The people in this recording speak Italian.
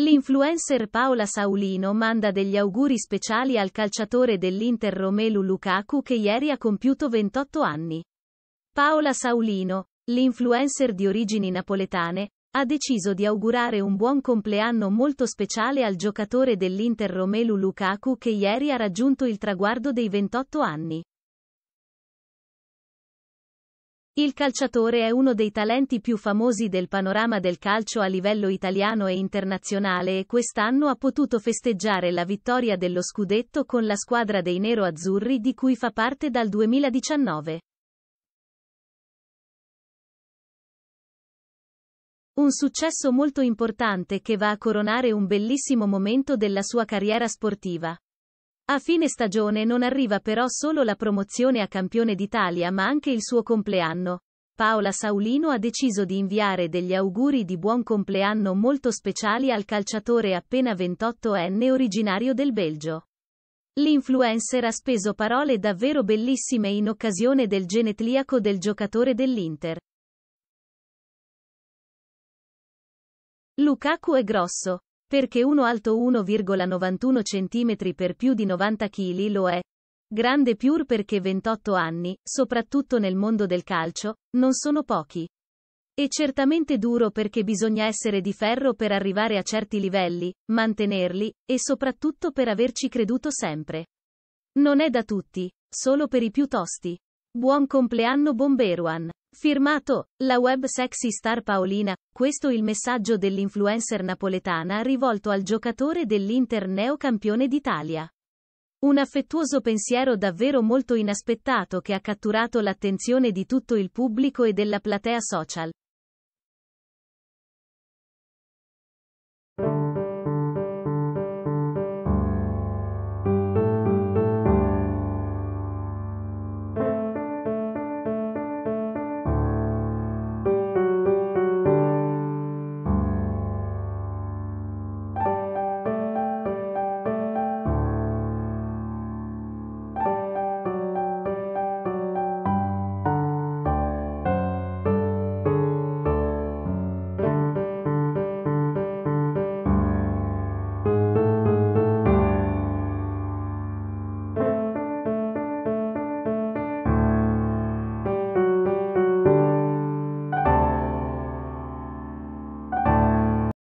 L'influencer Paola Saulino manda degli auguri speciali al calciatore dell'Inter Romelu Lukaku che ieri ha compiuto 28 anni. Paola Saulino, l'influencer di origini napoletane, ha deciso di augurare un buon compleanno molto speciale al giocatore dell'Inter Romelu Lukaku che ieri ha raggiunto il traguardo dei 28 anni. Il calciatore è uno dei talenti più famosi del panorama del calcio a livello italiano e internazionale e quest'anno ha potuto festeggiare la vittoria dello scudetto con la squadra dei nero-azzurri di cui fa parte dal 2019. Un successo molto importante che va a coronare un bellissimo momento della sua carriera sportiva. A fine stagione non arriva però solo la promozione a campione d'Italia ma anche il suo compleanno. Paola Saulino ha deciso di inviare degli auguri di buon compleanno molto speciali al calciatore appena 28enne originario del Belgio. L'influencer ha speso parole davvero bellissime in occasione del genetriaco del giocatore dell'Inter. Lukaku è grosso. Perché uno alto 1,91 cm per più di 90 kg lo è. Grande pure perché 28 anni, soprattutto nel mondo del calcio, non sono pochi. E certamente duro perché bisogna essere di ferro per arrivare a certi livelli, mantenerli, e soprattutto per averci creduto sempre. Non è da tutti, solo per i più tosti. Buon compleanno Bomberuan. Firmato, la web sexy star Paolina, questo il messaggio dell'influencer napoletana rivolto al giocatore dell'Inter neocampione d'Italia. Un affettuoso pensiero davvero molto inaspettato che ha catturato l'attenzione di tutto il pubblico e della platea social.